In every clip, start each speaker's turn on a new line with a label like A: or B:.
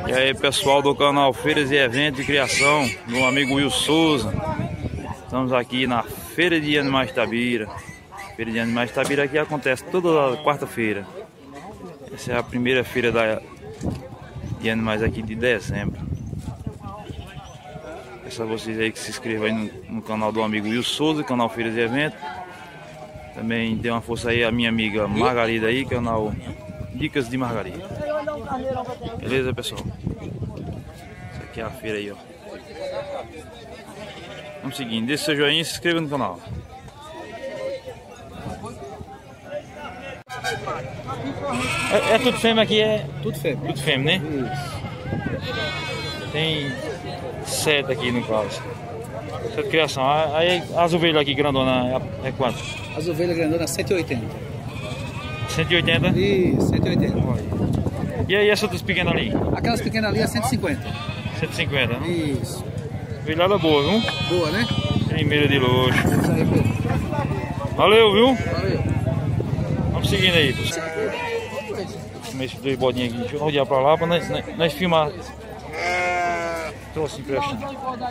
A: E aí, pessoal do canal Feiras e Eventos de Criação, meu amigo Will Souza. Estamos aqui na Feira de Animais Itabira. Feira de Animais Itabira aqui acontece toda quarta-feira. Essa é a primeira feira de animais aqui de dezembro. Peço a vocês aí que se inscrevam aí no canal do amigo Will Souza, canal Feiras e Eventos. Também dê uma força aí a minha amiga Margarida aí, canal Dicas de Margarida. Beleza, pessoal? Essa aqui é a feira aí, ó. Vamos seguindo, deixe seu joinha e se inscreva no canal. É tudo fêmea aqui, é? Tudo fêmea. Tudo fêmea, né? Isso. Tem 7 aqui no caso. 7 criação. Aí as ovelhas aqui grandona é quanto?
B: As ovelhas grandonas 180.
A: 180?
B: Isso, 180.
A: E aí essas outras pequenas ali?
B: Aquelas pequenas ali é 150.
A: 150, né?
B: Isso.
A: Velhada boa, viu?
B: Boa, né?
A: Primeira de luxo.
B: Isso aí, Pedro.
A: Valeu, viu?
B: Valeu.
A: Vamos seguindo aí, pessoal. Esses dois bodinhos aqui. Deixa eu rodear pra lá pra nós filmar. Trouxe emprestando.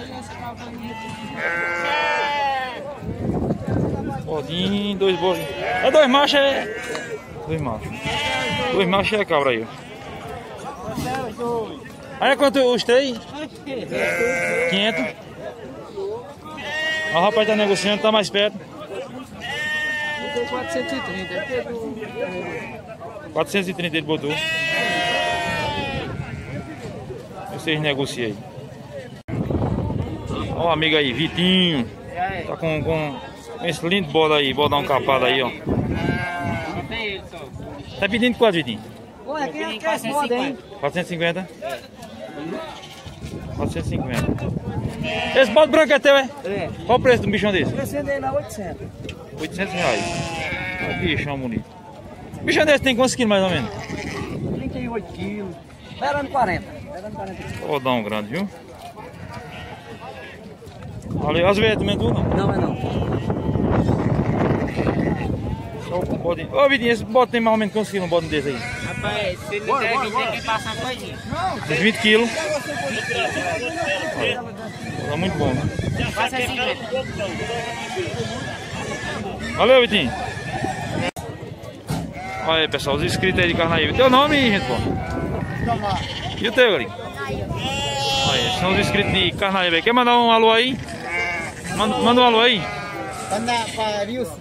A: Bodinho, dois bodinhos. É dois machos, é? Dois machos. Dois machos é a cabra aí, ó. Aí é quanto os três? 500. O rapaz tá negociando, tá mais perto.
B: 430.
A: 430 ele botou. Vocês negociam aí. Ó o amigo aí, Vitinho. Tá com esse lindo bode aí, bodão capado aí, ó. Tá pedindo quanto, Vitinho? 450? 450. Esse bode branco é teu, é?
B: É.
A: Qual o preço de um bichão desse?
B: O preço dele é 800.
A: 800 reais. Olha que bichão bonito. Bichão desse tem quantos quilos mais ou menos?
B: 38 quilos. Beirando 40.
A: Bodão grande, viu? Valeu, as ovelhas também tu não?
B: Não, é não.
A: Só o bode. Ô Vitinho, esse bode tem mais ou menos quantos quilos um bode desse aí?
C: Rapaz, se ele der 20, tem que passar uma coisinha.
A: Uns 20 quilos. Tá muito bom, né?
C: Passa 50.
A: Valeu, Vitinho. Olha aí, pessoal, os inscritos aí de Carnaíba. Teu nome, gente, pô? E o teu, Gringo? Olha, são os inscritos de Carnaíba. Quer mandar um alô aí? Manda um alô aí.
B: Manda para Arilson.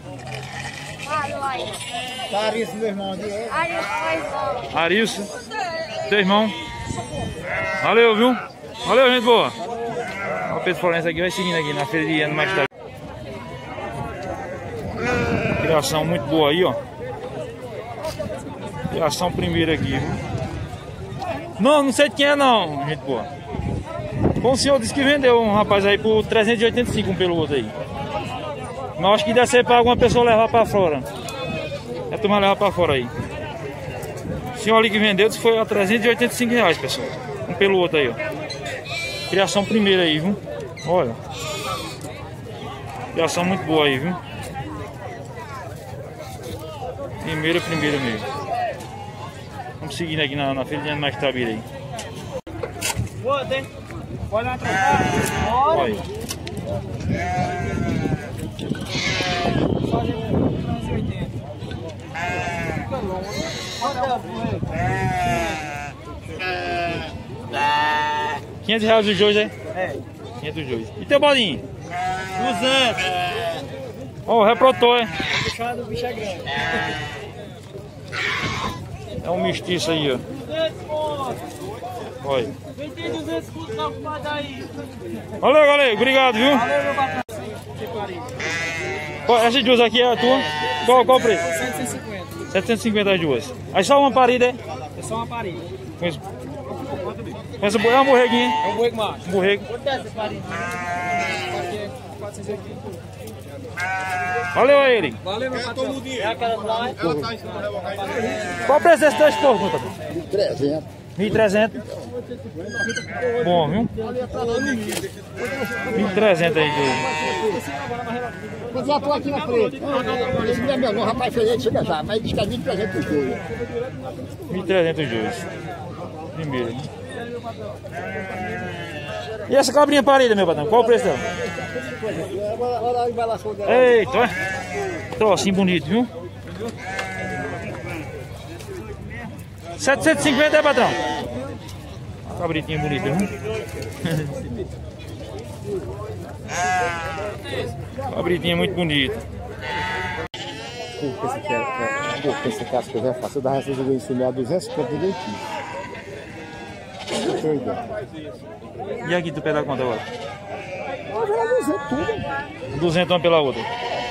B: Para Arilson, meu irmão.
A: Arilson, teu irmão. Valeu, viu? Valeu, gente boa. O Pedro Florencio aqui vai seguindo aqui na feira de animais. Criação muito boa aí, ó. Criação primeira aqui, viu? Não sei de quem é não, gente boa. Bom, o senhor disse que vendeu um rapaz aí por 385 um pelo outro aí. Mas acho que deve ser para alguma pessoa levar para fora. É a turma levar para fora aí. O senhor ali que vendeu disse que foi a 385 reais, pessoal. Um pelo outro aí, ó. Criação primeira aí, viu? Olha. Criação muito boa aí, viu? Primeira mesmo. Vamos seguindo aqui na feira de animais Itabira aí.
C: Pode atrapalhar?
A: Olha. R$500 os dois, é?
B: É.
A: 500 dois. E teu bolinho?
B: 200.
A: Ó, o reprodutor, é?
B: O bicho é grande.
A: É um mestiço aí, ó.
C: 200 pontos.
A: Olha.
C: Vem ter 200 pontos na ocupada aí.
A: Valeu, galera. Obrigado, viu?
C: Valeu, meu patrão.
A: Essas duas aqui é a tua? Qual o preço?
C: 750.
A: 750 as duas. Aí só uma parida, é?
C: É só uma parede.
A: Conheço. É uma borreguinha, hein?
C: É um boi macho.
A: Um borrego.
C: Quanto é essa parede? 480.
A: Valeu aí, Eric.
C: Valeu, meu patrão. É aquela do lá,
A: Qual o preço desses dois porcos, meu patrão?
B: 300.
A: 1.300. Bom, viu? 1.300 aí, Júlio.
B: Mas já tô aqui na frente. Esse não é meu, não, rapaz, feio, chega já. Mas diz que é 1.300 os dois.
A: 1.300 os dois. Primeiro. E essa cabrinha parida, meu patrão? Qual o preço dela? Eita, olha. Trocinho bonito, viu? 750 é, patrão? Cabritinho bonito, viu? Cabritinho muito bonito.
B: Esse casco é fácil. Eu dava essa joguinha em cima a 250 de
A: E aqui tu pega quanto agora?
B: Eu vou 200 tudo.
A: 200 pela outra.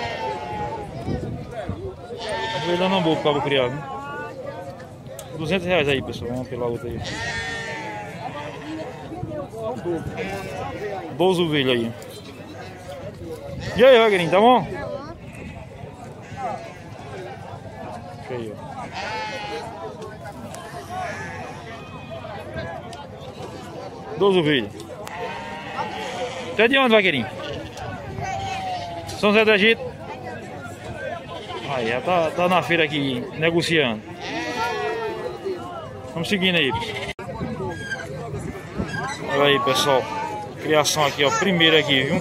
A: Vou dando um pouco para o criar, viu? 200 reais aí, pessoal. Vamos pela outra aí. 12 ovelhas aí. E aí, Rogerinho, tá bom? Aí, ó. Doze ovelhas. Você é de onde, vaqueirinho? São José do Egito. Aí, já tá na feira aqui, negociando. Vamos seguindo aí. Olha aí, pessoal. Criação aqui, ó. Primeira aqui, viu?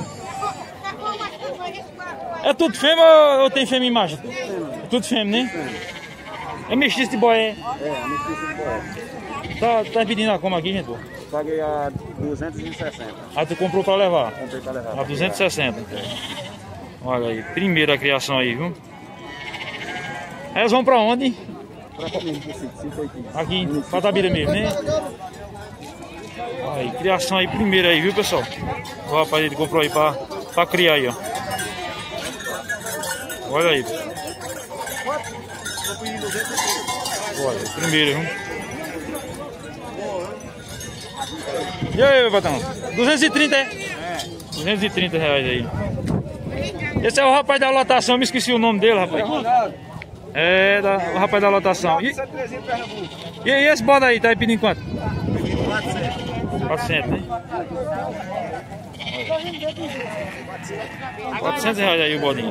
A: É tudo fêmea ou tem fêmea e macho? É tudo fêmea, né? É mestiço de boé?
D: É, mestiço de boé.
A: Tá pedindo a como aqui, gente?
D: Paguei a 260.
A: Ah, tu comprou pra levar?
D: Comprei pra levar.
A: A 260. Olha aí, primeira criação aí, viu? Elas vão pra onde?
D: Pra cá mesmo,
A: aqui em Patabira mesmo, né? Aí, criação aí, primeira aí, viu, pessoal? O rapaz ele comprou aí pra criar aí, ó. Olha aí. Olha, primeiro, viu? E aí, meu patrão? 230, é? É. 230 reais aí. Esse é o rapaz da lotação, eu me esqueci o nome dele, rapaz. É, o rapaz da lotação. E esse bode aí, tá aí pedindo quanto? 400, né? 400 reais aí o bodinho.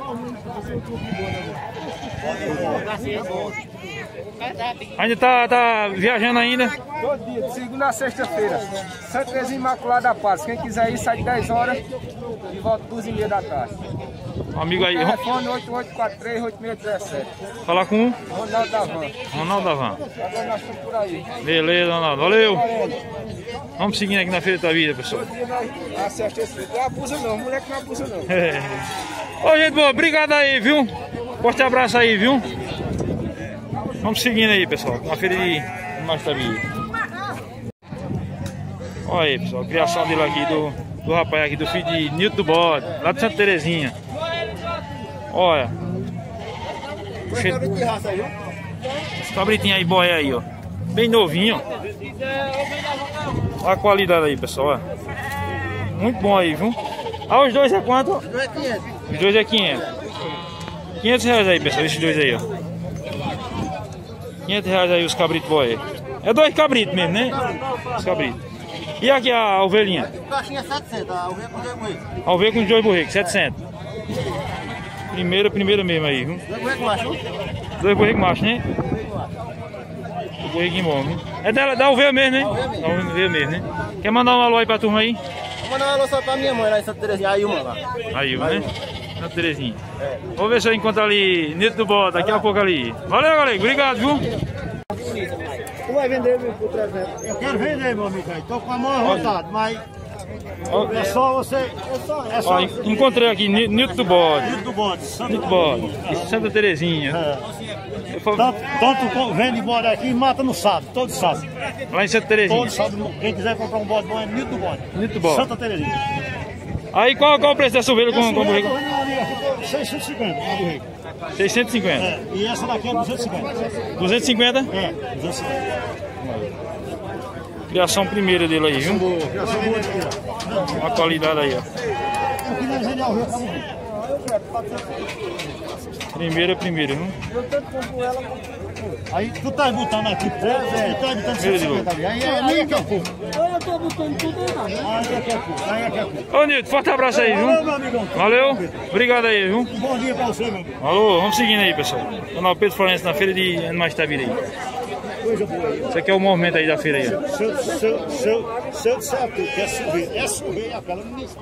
A: Ainda tá viajando ainda?
E: Todo dia, de segunda a sexta-feira. Santa Teresa Imaculada da Paz. Quem quiser ir, sai de 10 horas e volta 2h30 da tarde.
A: Amigo aí,
E: telefone 8843-8617.
A: Falar com
E: Ronaldo da Van.
A: Ronaldo da Van.
E: Agora nós estamos por aí.
A: Beleza, Ronaldo. Valeu. Vamos seguindo aqui na Feira da Vida, pessoal.
E: Todo dia nós acertamos esse vídeo. Não abusa não, moleque não abusa não.
A: Ô, gente boa, obrigado aí, viu? Forte abraço aí, viu? Vamos seguindo aí, pessoal, na Feira de Mais da Vida. Olha aí, pessoal, a criação dele aqui, do rapaz aqui, do filho de Nilton do Bode, lá de Santa Terezinha. Olha. Esse cabritinho aí, boia aí, ó. Bem novinho. Olha a qualidade aí, pessoal, ó. Muito bom aí, viu? Ah, os dois é quanto? Os dois é 500. Os dois é 500. 500 reais aí, pessoal, esses dois aí, ó. 500 reais aí os cabritos boia. É dois cabritos mesmo, né? Os cabritos. E aqui a ovelhinha?
B: A caixinha é 700, a ovelha com 2 borregos.
A: A ovelha com 2 borregos, 700. Primeira mesmo aí, viu?
B: 2 borregos macho.
A: 2 borregos macho, né? O borreguinho bom, viu? É da ovelha mesmo, né? Da ovelha mesmo, né? Quer mandar um alô aí pra turma aí?
B: Vou mandar um alô só pra minha mãe lá em Santa Terezinha, a Ilma lá.
A: A Ilma, né? Santa Terezinha. Vou ver se eu encontro ali, Nilton do Bode, daqui a pouco ali. Valeu, galera. Obrigado, viu?
B: Tu vai vender por 300? Eu quero vender, meu amigo. Tô com a mão arrotada, mas é só você.
A: Ó, encontrei aqui Nilton do Bode.
B: Nilton do Bode,
A: Nilton do Bode. Santa Terezinha.
B: Tanto vende bode aqui e mata no sábado, todo sábado.
A: Lá em Santa Terezinha.
B: Todo sábado. Quem quiser comprar um bode bom é Nilton do Bode.
A: Nilton do Bode.
B: Santa Terezinha.
A: Aí qual o preço dessa ovelha com borrego?
B: 650, a borrego.
A: 650.
B: É, e essa daqui é 250.
A: 250?
B: É, 250.
A: Criação primeira dele aí, viu?
B: Criação boa aqui, ó.
A: A qualidade aí, ó.
B: Aqui nós vendemos a ovelha pra morrer.
A: Primeira, viu?
B: Aí tu tá botando aqui, tu tá botando 150 ali. Aí é que é pouco. Eu tô botando tudo aí, né? Aí é que é pouco, aí é que é pouco.
A: Ô, Nilton, forte abraço aí, viu?
B: Valeu, meu amigão.
A: Valeu, obrigado aí, viu?
B: Um bom dia pra você, meu amigo.
A: Alô, vamos seguindo aí, pessoal. Canal Pedro Florencio na Feira de Animais da Vida aí.
B: coisa boa aí.
A: Isso aqui é o movimento aí da feira aí. Ó.
B: Se eu disser a tu que é subir aquela ministra.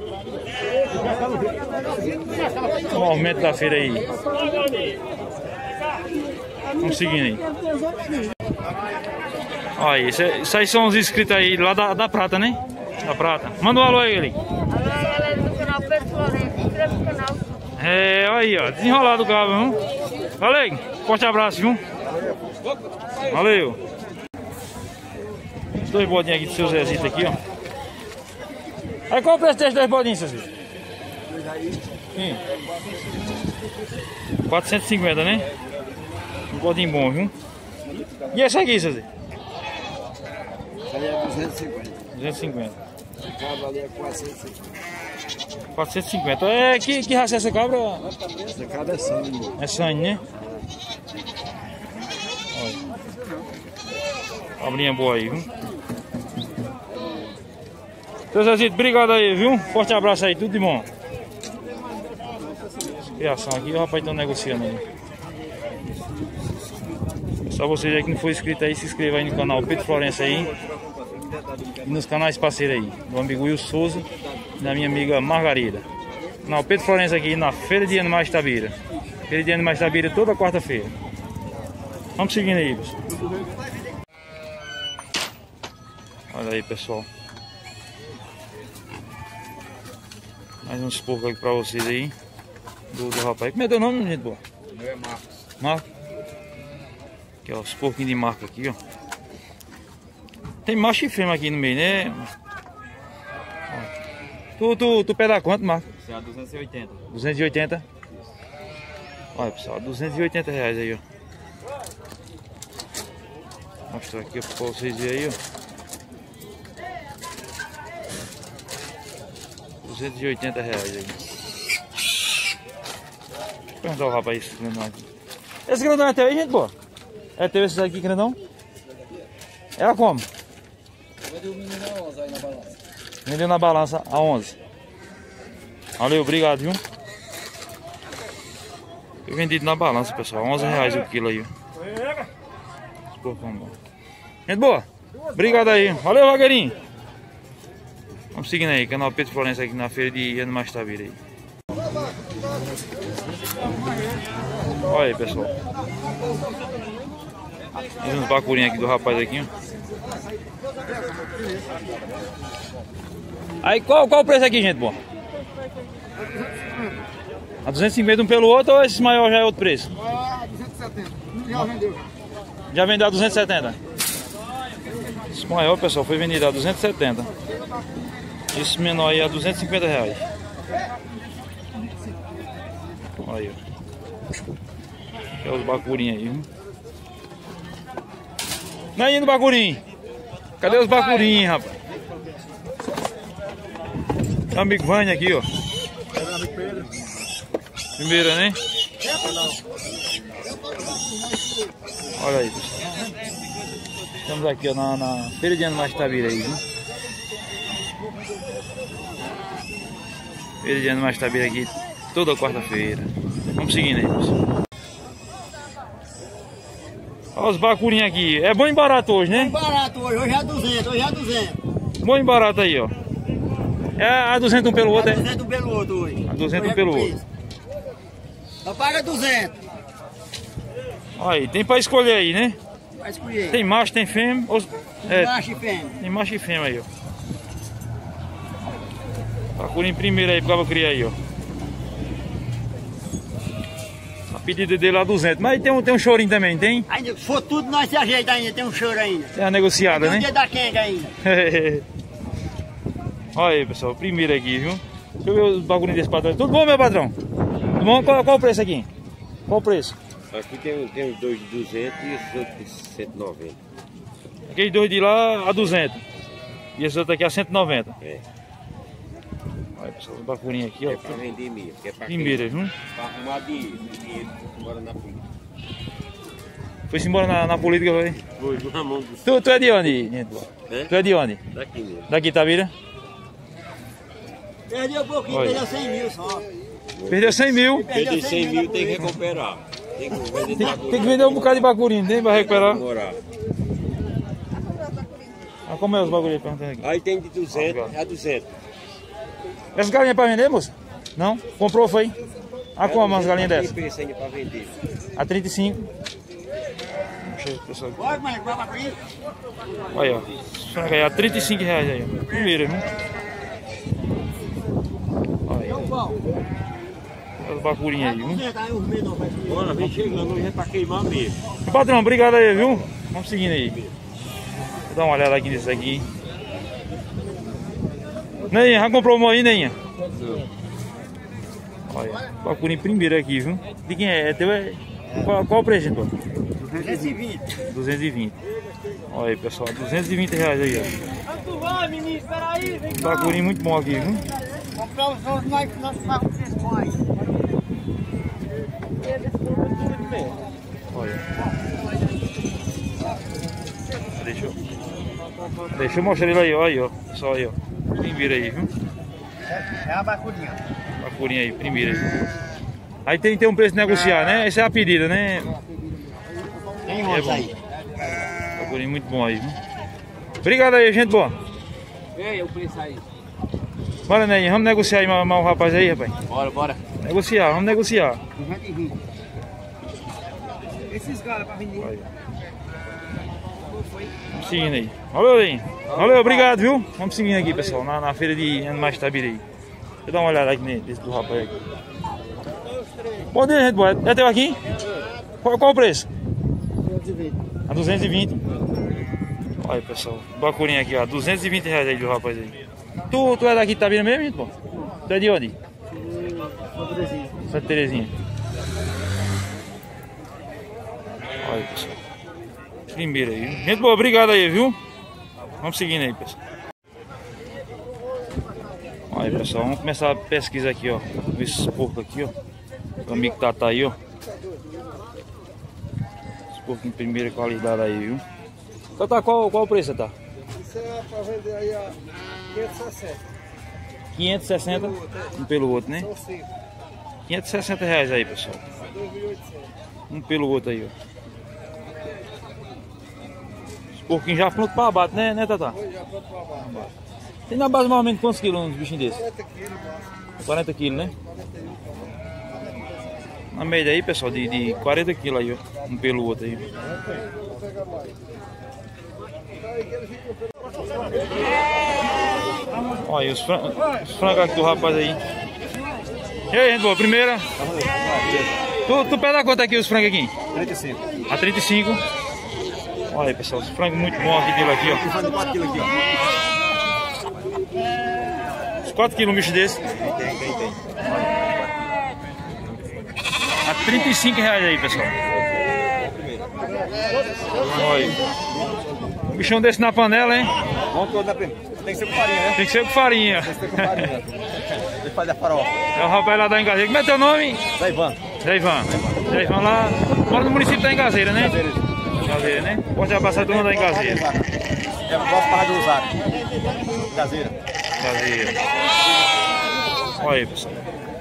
A: O movimento da feira aí. Vamos seguindo aí. Olha, isso aí são os inscritos aí lá da Prata, né? Da Prata. Manda um alô aí, ele.
F: Alô, galera do canal Pedro Florencio. Inscreva no canal.
A: É, olha aí, ó. Desenrolado o cabo, viu? Valeu, forte abraço, viu? Valeu. Os dois bodinhos aqui do seu Zezito aqui, ó. Aí qual o preço desses dois bodinhos, seu Zezito? 450, né? Um bodinho bom, viu? E esse aqui, seu Zezito?
D: Esse aí é 250.
A: 250.
D: Esse cabo ali é 450.
A: 450. É, que raça é essa cabra?
D: Essa cabra é sangue.
A: É sangue, né? Olha. Cabrinha boa aí, viu? Seu Zezito, obrigado aí, viu? Forte abraço aí, tudo de bom. Criação aqui, o rapaz tá negociando aí. Só vocês aí que não for inscrito aí, se inscreva aí no canal Pedro Florencio aí. E nos canais parceiros aí, do amigo Will Souza e da minha amiga Margarida. Não, Pedro Florencio aqui na Feira de Animais Tabira. Feira de Animais Tabira toda quarta-feira. Vamos seguindo aí, pessoal. Olha aí, pessoal. Mais uns porcos aqui pra vocês aí. Do rapaz. Como é teu nome, gente boa?
D: Meu é Marcos.
A: Marcos. Aqui, ó, os porquinhos de marca aqui, ó. Tem macho e fêmea aqui no meio, né? Tu pega quanto, Marcos?
D: Esse é a 280.
A: 280? Olha, pessoal, 280 reais aí, ó. Vou mostrar aqui pra vocês verem aí, ó. 280 reais aí. Vou perguntar ao rapaz esse grandão aqui. Esse grandão é teu aí, gente boa? É teu esse aqui, grandão? Ela como?
D: Vendeu o menino a 11 aí na balança.
A: Vendeu na balança a 11. Valeu, obrigado, viu? Foi vendido na balança, pessoal. 11 reais o quilo aí, ó. Gente boa, obrigado aí. Valeu, Vagueirinho. Vamos seguindo aí, canal Pedro Florencio aqui na Feira de Animais Tabira aí. Olha aí, pessoal. Tem uns bacurinhos aqui do rapaz aqui, ó. Aí qual o preço aqui, gente boa? A 250 um pelo outro ou esse maior já é outro preço?
B: 270. Já vendeu.
A: Já vendeu a 270? Esse maior, pessoal, foi vendido a 270. Esse menor aí a 250 reais. Olha aí, ó. Aqui é os bacurinhos aí, viu? Não é indo bacurinho? Cadê os bacurinhos, rapaz? Tem um amigo Vânia aqui, ó. Primeira, né? Olha aí, pessoal. Estamos aqui, ó, na Feira de Animais Tabira aí, viu? Feira de Animais Tabira aqui toda quarta-feira. Vamos seguindo aí, pessoal. Olha os bacurinhos aqui. É bom e barato hoje, né?
B: Barato hoje é 200, hoje é 200.
A: Bom e barato aí, ó. É a 200 um pelo outro, é?
B: 200 pelo outro hoje.
A: A 200 um pelo outro.
B: Só paga 200.
A: Aí, tem pra escolher aí, né?
B: Vai escolher.
A: Tem macho, tem fêmea.
B: Macho e fêmea.
A: Tem macho e fêmea aí, ó. Bacurinho primeiro aí, pra criar aí, ó. A pedida dele lá 200. Mas tem um chorinho também, tem?
B: Ainda, se for tudo, nós se ajeita ainda. Tem um choro ainda.
A: Tem a negociada,
B: Tem
A: né?
B: um dia da quenga ainda.
A: Olha aí, pessoal, primeiro aqui, viu? Deixa eu ver os bagulhinhos desse patrão. Tudo bom, meu patrão? Tudo bom? Qual o preço aqui? Qual o preço?
G: Aqui tem os dois de 200 e esses outros de 190.
A: Aqueles dois de lá a 200. E esses outros aqui a 190.
G: É.
A: Olha, pessoal, os bacurinhos aqui, ó.
G: É pra vender mesmo. Que é pra
A: Primeiro, viu?
G: Pra arrumar dinheiro embora na política.
A: Foi-se embora na política, foi?
G: Foi na mão do...
A: Tu é de onde, gente?
G: É?
A: Tu é de onde?
G: Daqui mesmo.
A: Daqui, Tabira?
B: Perdeu um pouquinho,
A: Olha.
B: perdeu 100 mil só.
A: Perdeu 100 mil.
G: Perder 100 mil tem que recuperar. Tem que vender
A: Tem que vender um bocado de bacurinho, tem pra recuperar?
G: Morar.
A: Mas como é os bagulho aí perguntando aqui?
G: Aí tem de 200 a 200.
A: Essas galinhas é pra vender, moço? Não? Comprou, foi? A como umas galinhas dessas?
G: Tem preço ainda pra vender.
A: A 35. Deixa eu ver, pessoal. Olha, ó. Aí, a 35 reais aí, ó. Primeiro, viu? Olha. Olha os bacurinhos aí, viu?
G: Bora, vem chegando, hoje é pra queimar mesmo.
A: Patrão, obrigado aí, viu? Vamos seguindo aí. Vou dar uma olhada aqui nesse aqui. Neinha, já comprou uma aí, Neinha? Olha, bacurinho primeiro aqui, viu? De quem é? É teu? Qual o preço, então?
B: 220.
A: 220. Olha aí, pessoal, 220 reais aí, ó.
C: Tu vai, menino, peraí, vem cá.
A: Bacurinho muito bom aqui, viu?
B: Comprar os outros, nós pagamos 6 reais.
A: Olha. Deixa eu mostrar ele aí, ó. Aí, ó. Só aí, ó. Primeiro aí, viu?
B: É a bacurinha.
A: Bacurinha aí, primeiro aí. Aí tem um preço de negociar, né? Essa é a pedida, né?
B: Tem
A: É
B: outros
A: bom.
B: aí.
A: Bacurinho muito bom aí, viu? Obrigado aí, gente boa.
C: Ei, o preço aí.
A: Bora, Ney, vamos negociar aí mais um rapaz aí, rapaz.
C: Bora, bora.
A: Negociar, vamos negociar.
B: 220.
C: Esses caras pra vender.
A: Olha. Vamos seguindo aí. Valeu, Ney. Valeu, obrigado, viu? Vamos seguindo aqui, pessoal, na feira de Animais Tabiraí. Deixa eu dar uma olhada aqui nesse do rapaz aqui. Bom dia, gente boa. É teu aqui? Qual o preço?
B: 220.
A: A 220. Olha, pessoal, bacurinha aqui, ó, 220 reais aí do rapaz aí. Tu é daqui de Itabira mesmo, gente, pô? Tu é de onde? Santa Terezinha. Olha, pessoal. Primeiro aí, viu? Gente boa, obrigado aí, viu? Vamos seguindo aí, pessoal. Olha, pessoal, vamos começar a pesquisa aqui, ó. Esses porcos aqui, ó. O amigo tá aí, ó. Esse porco em primeira qualidade aí, viu? Tá, qual o preço, tá?
B: Isso é pra vender aí a 560.
A: 560 um pelo outro, né?
B: São 5.
A: 560 reais aí, pessoal.
B: 2.800.
A: Um pelo outro aí, ó. Os porquinhos já pronto pra abate, né, Tatá?
B: Hoje já pronto pra baixo.
A: Tem na base mais ou menos quantos quilos uns bichinhos desses?
B: 40 quilos, máximo.
A: 40 quilos, né? Na média aí, pessoal, de 40 quilos aí, ó. Um pelo outro aí.
B: Vou pegar mais.
A: Olha aí, os frangos aqui do rapaz aí. E aí, gente boa, primeira? Tu pega quanto aqui os frangos aqui?
B: 35.
A: A 35. Olha aí, pessoal, os frangos muito bons aqui dele aqui, ó.
B: 4 quilos aqui, ó.
A: Uns 4 quilos um bicho desse.
B: Tem.
A: A 35 reais aí, pessoal. Olha aí. Um bichão desse na panela, hein?
B: Vamos todo na primeira. Tem que ser com farinha, né?
A: Tem que ser com farinha.
B: Tem que ser com farinha. Deixa eu fazer a farofa.
A: É o rapaz lá da Engazeira. Como é teu nome?
B: Zé Ivan.
A: Zé Ivan lá. Mora no município da Engazeira, né? Engazeira, né? Pode abraçar a turma da Engazeira.
B: É o nosso parra do Usário. Caseira.
A: Engazeira. Olha aí, pessoal.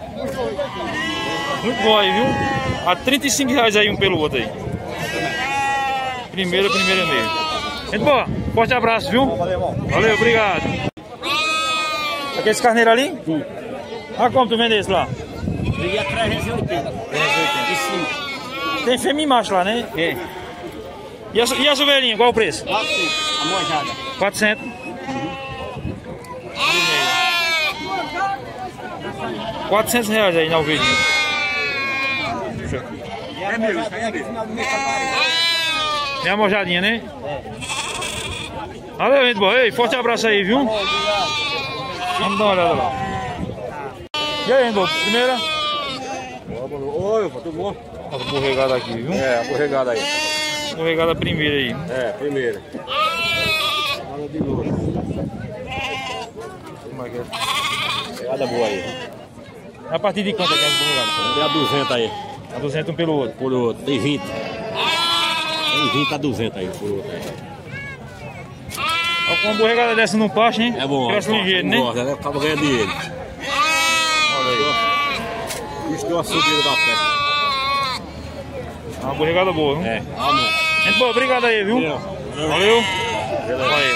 A: Muito bom aí, viu? A 35 reais aí um pelo outro aí. Primeira mesmo. Gente boa, forte abraço, viu?
B: Valeu, irmão.
A: Valeu, obrigado. Aqueles carneiros ali? Sim. Ah, como tu vende esse lá?
B: Peguei a 380.
A: 385. Tem fêmea e macho lá, né?
B: É.
A: E a ovelhinha, qual o preço?
B: 400. A mojada.
A: 400. 400 reais aí na ovelhinha.
B: É meu, isso aí é meu.
A: Tem a mojadinha, né? Valeu, gente boa. Ei, forte abraço aí, viu? Vamos dar uma olhada lá. E aí, gente boa? Primeira?
B: Oi, tudo bom?
A: A borregada aqui, viu?
B: É, a borregada aí.
A: Borregada primeira aí.
B: É, primeira. Fala de novo.
A: Como é que é?
B: Pegada boa aí.
A: A partir de quanto é que é a borregada?
B: Tem a 200 aí.
A: A 200 um pelo outro.
B: Por outro. Tem 20. Tem 20 a 200 aí, por outro aí.
A: Com uma borregada dessa no pasto, hein?
B: É bom.
A: Cresce ligeiro, né?
B: Gosta, né? Acaba ganhando dinheiro.
A: Olha aí.
B: Isso deu uma subida da festa.
A: Uma borregada boa, viu?
B: É, amor.
A: Gente boa, obrigado aí, viu?
B: Valeu.
A: Valeu. Olha aí.